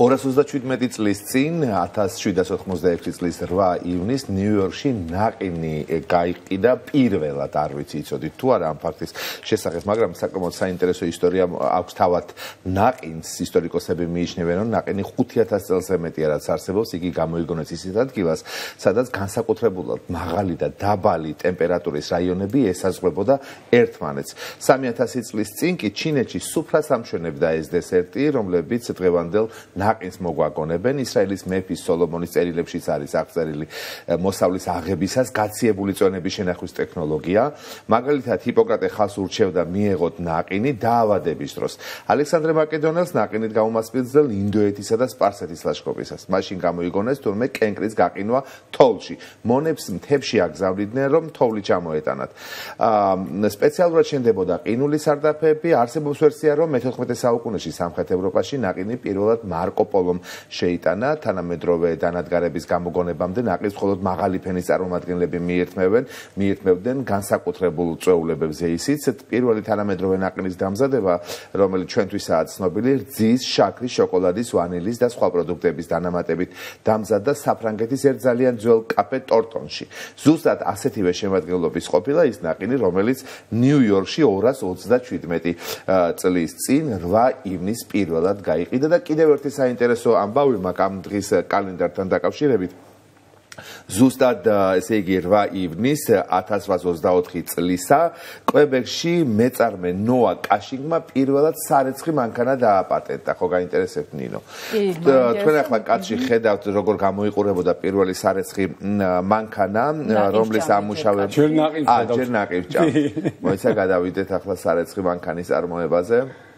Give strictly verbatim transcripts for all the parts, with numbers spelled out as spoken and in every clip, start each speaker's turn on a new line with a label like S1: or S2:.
S1: ორას ოცდაშვიდმეტი წლის წინ ათას შვიდას ოთხმოცდაექვსი წლის რვა ივნისს ნიუ-იორკში ნაყინი გაიყიდა პირველად, არ ვიცი იცოდით თუ არა ამ ფაქტის შესახებ, მაგრამ საკმაოდ საინტერესო ისტორია აქვს თავად ნაყინს. ისტორიკოსები მიიჩნევენ, რომ ნაყინი ხუთი ათას წელზე მეტია რაც არსებობს, იგი გამოიგონეს ისეთ ადგილას, სადაც განსაკუთრებულად მაღალი და დაბალი ტემპერატურის რაიონები ესაზღვრებოდა ერთმანეთს. სამი ათასი წლის წინ კი ჩინეთში სუფრას ამშვენებდა ეს დესერტი, რომლებიც დღევანდელ ნაყინს მოგვაგონებენ. ისრაელის მეფის სოლომონის წერილებშიც არის აღწერილი მოსავლის აღებისას გაციებული წონების შენახვის ტექნოლოგია. მაგალითად, ჰიპოკრატე ხალხს ურჩევდა მიეღოთ ნაყინი დაავადების დროს. ალექსანდრე მაკედონელს ნაყინით გაუმასპინძელ ინდოეთისა და სპარსეთის ლაშქრობისას. მაშინ გამოიგონეს თურმე კენკრის გაყინვა თოვლში. მონებს მთებში აგზავნიდნენ, რომ თოვლი ჩამოეტანათ. სპეციალურად შენდებოდა ყინული სარდაფები. არსებობს ვერსია, რომ მეთოთხმეტე საუკუნეში სამხრეთ ევროპაში ნაყინი პირველად მარკო პოლომ შეიტანა. თანამედროვე დანადგარების გამოგონებამდე ნაყინს მხოლოდ მაღალი ფენის წარმომადგენლები მიირთმევენ, მიირთმევდნენ განსაკუთრებულ წვეულებებზე. ისიც პირველი თანამედროვე ნაყინის დამზადება, რომელიც ჩვენთვისაა ცნობილი, რძის, შაქრის, შოკოლადის, ვანილის და სხვა პროდუქტების დანამატებით დამზადდა საფრანგეთის ერთ ძალიან ძველ კაფე ტორტონში. ზუსტად ასეთივე შემადგენლობის ყოფილა ის ნაყინი, რომელიც ნიუ-იორკში ორას ოცდაშვიდმეტი წლის წინ რვა ივნისს პირველად გაიყიდა და კიდევ ერთი საინტერესო ამბავი მაქვს ამ დღის კალენდართან დაკავშირებით. ზუსტად ესე იგი რვა ივნისს ათას რვაას ოცდაოთხი წლისა კვებეკში მეწარმე ნოა კაშინგმა პირველად სარეცხი მანქანა დააპატენტა. ხო გაინტერესებთ ნინო? თქვენ ახლა კაცში ხედავთ როგორ გამოიყურებოდა პირველი სარეცხი მანქანა, რომლის ამუშავება ჯერ ნაყიდს ჭამს. მოიცა გადავიდეთ ახლა სარეცხი მანქანის წარმოებაზე.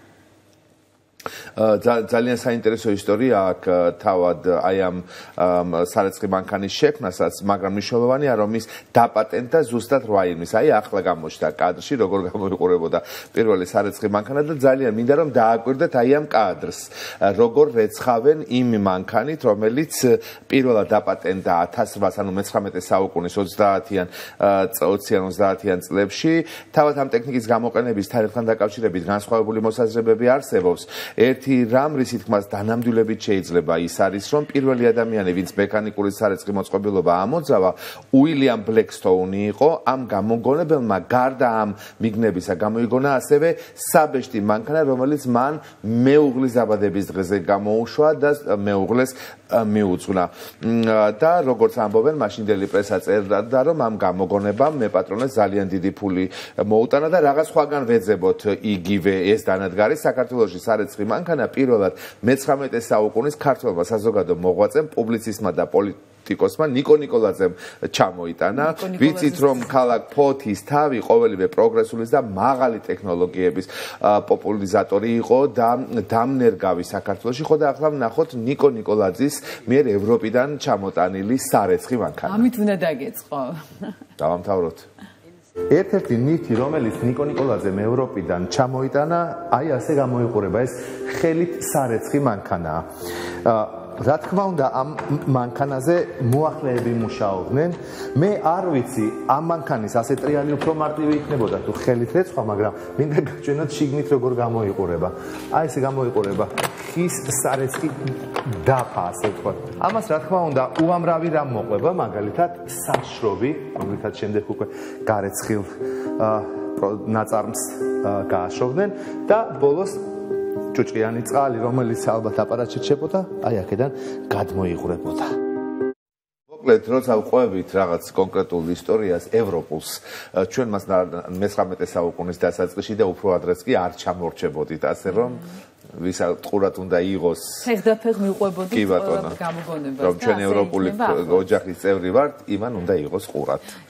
S1: ძალიან საინტერესო ისტორია აქვს თავად აი ამ სარეცხი მანქანის შექმნასაც, მაგრამ მნიშვნელოვანია რომ ის დაპატენტა ზუსტად რვა ივნისს. აი ახლა გამოჩნდა კადრში როგორ გამოიყურებოდა პირველი სარეცხი მანქანა და ძალიან მინდა რომ დააკვირდეთ აი ამ კადრს, როგორ რეცხავენ იმ მანქანით, რომელიც პირველად დაპატენტა ათას რვაას ანუ მეცხრამეტე საუკუნის ოცდაათიან ოცდაათიან წლებში. თავად ამ ტექნიკის გამოყენების თარიღთან დაკავშირებით განსხვავებული მოსაზრებები არსებობს. ერთი რამ რისი თქმას დანამდვილებით შეიძლება ის არის, რომ პირველი ადამიანი, ვინც მექანიკური სარეცხი მოწყობილობა ამოძრავა, უილიამ ბლეკსტოუნი იყო. ამ გამოგონებელმა გარდა ამ მიგნებისა გამოიგონა ასევე საბეშტი მანქანა, რომელიც მან მეუღლის დაბადების დღეზე გამოუშვა და მეუღლეს მიუძღვნა. და როგორც ამბობენ, მაშინდელი პრესა წერდა, რომ ამ გამოგონებამ მეპატრონეს ძალიან დიდი ფული მოუტანა და რაღაც სხვაგან ვეძებოთ იგივე ეს დანადგარი. საქართველოში სარეცხი მანქანა პირველად მეცხრამეტე საუკუნის ქართველმა საზოგადო მოღვაწემ, პუბლიცისტმა და პოლიტიკოსმა ნიკო ნიკოლაძემ ჩამოიტანა. ვიცით რომ ქალაქ ფოთის თავი ყოველივე პროგრესულის და მაღალი ტექნოლოგიების პოპულარიზატორი იყო და დამნერგავი საქართველოში. ხო და ახლა ვნახოთ ნიკო ნიკოლაძის მიერ ევროპიდან ჩამოტანილი სარეცხი მანქანა.
S2: ამით უნდა დაგეწყო.
S1: დავამთავროთ. ერთ-ერთი ნივთი, რომელიც ნიკო ნიკოლაძემ ევროპიდან ჩამოიტანა, აი ასე გამოიყურება ეს ხელით სარეცხი მანქანაა. რა თქმა უნდა, ამ მანქანაზე მოახლეები მუშაობდნენ. მე არ ვიცი, ამ მანქანის ასე ტრიალი უფრო მარტივი იქნებოდა თუ ხელით რეცხვა, მაგრამ მინდა გაჩვენოთ შიგნით როგორ გამოიყურება. აი ესე გამოიყურება ხის სარეცხი დაფა, ასე ვთქვათ. ამას რა თქმა უნდა, უამრავი რამ მოყვება, მაგალითად საშრობი, რომლითაც შემდეგ უკვე გარეცხილ ნაწარმს გააშოვდნენ და ბოლოს ჭუჭყიანი წყალი, რომელიც ალბათ აპარატში რჩებოდა, აი აქედან გადმოიღვრებოდა. მოკლედ, როცა ვყვებით რაღაც კონკრეტულ ისტორიას, ევროპულს, ჩვენ მას მეცხრამეტე საუკუნის დასაწყისში და უფრო ადრეც კი არ ჩამორჩებოდით, ასე რომ ვისაც ყურად უნდა იღოს
S2: ფეხდაფეხ მიყვებოდით
S1: გამოგონებას. რომ ჩვენ ევროპული ოჯახის წევრი ვართ, იმან უნდა იღოს ყურად.